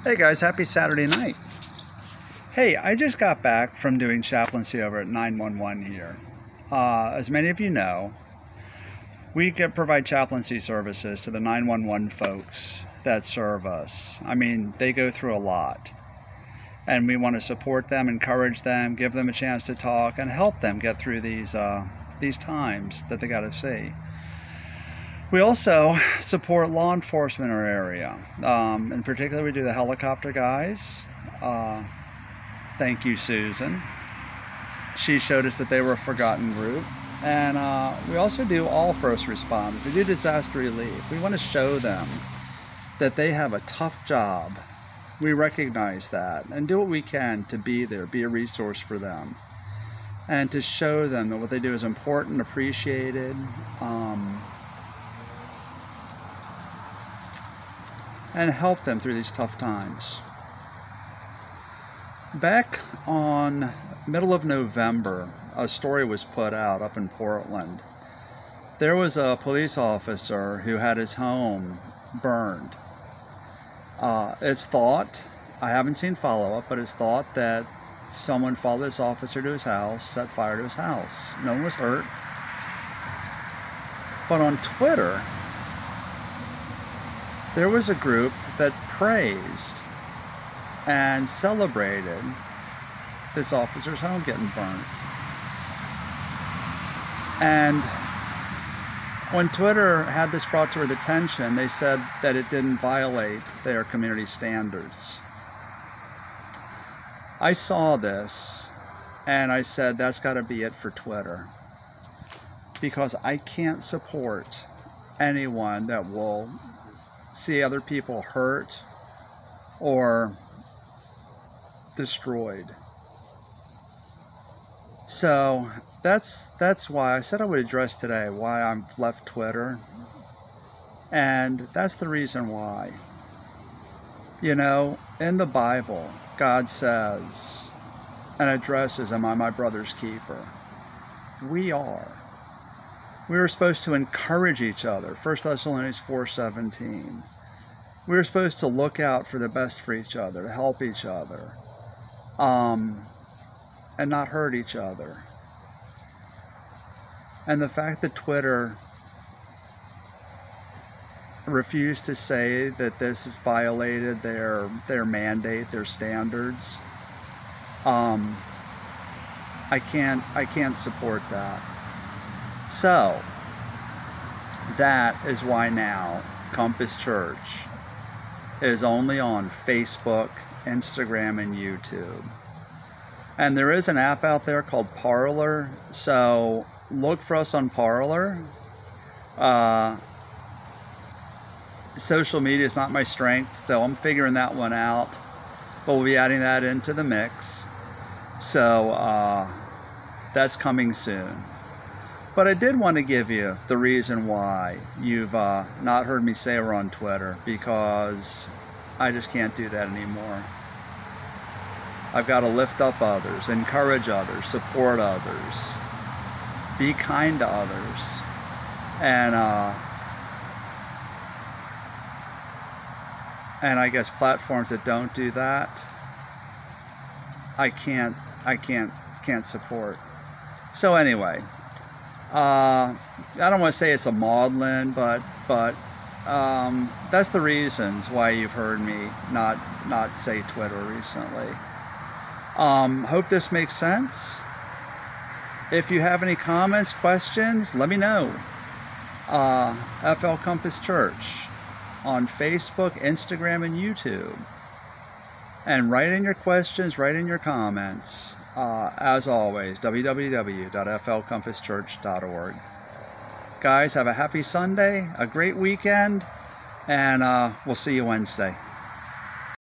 Hey guys, happy Saturday night. Hey, I just got back from doing chaplaincy over at 911 here. As many of you know, we provide chaplaincy services to the 911 folks that serve us. I mean, they go through a lot. And we want to support them, encourage them, give them a chance to talk, and help them get through these times that they got to see. We also support law enforcement in our area. In particular, we do the helicopter guys. Thank you, Susan. She showed us that they were a forgotten group. And we also do all first responders. We do disaster relief. We want to show them that they have a tough job. We recognize that and do what we can to be there, be a resource for them, and to show them that what they do is important, appreciated, and help them through these tough times. Back on middle of November, a story was put out up in Portland. There was a police officer who had his home burned. It's thought, I haven't seen follow-up, but it's thought that someone followed this officer to his house, set fire to his house. No one was hurt. But on Twitter, there was a group that praised and celebrated this officer's home getting burnt. And when Twitter had this brought to their attention, they said that it didn't violate their community standards. I saw this and I said, that's got to be it for Twitter. Because I can't support anyone that will see other people hurt or destroyed. So that's why I said I would address today why I've left Twitter. And that's the reason why. You know, in the Bible, God says and addresses, am I my brother's keeper? We are. We are supposed to encourage each other. 1 Thessalonians 4:17. We are supposed to look out for the best for each other, to help each other, and not hurt each other. And the fact that Twitter refused to say that this violated their mandate, their standards, I can't support that. So that is why now Compass Church is only on Facebook, Instagram, and YouTube. And there is an app out there called Parler, so look for us on Parler. Social media is not my strength, so I'm figuring that one out. But we'll be adding that into the mix. So that's coming soon. But I did want to give you the reason why you've not heard me say we're on Twitter, because I just can't do that anymore. I've got to lift up others, encourage others, support others, be kind to others, and I guess platforms that don't do that, I can't support. So anyway, I don't want to say it's a maudlin, but that's the reasons why you've heard me not say Twitter recently. Hope this makes sense. If you have any comments, questions, let me know. FL Compass Church on Facebook, Instagram, and YouTube. And write in your questions, write in your comments. As always, www.flcompasschurch.org. Guys, have a happy Sunday, a great weekend, and we'll see you Wednesday.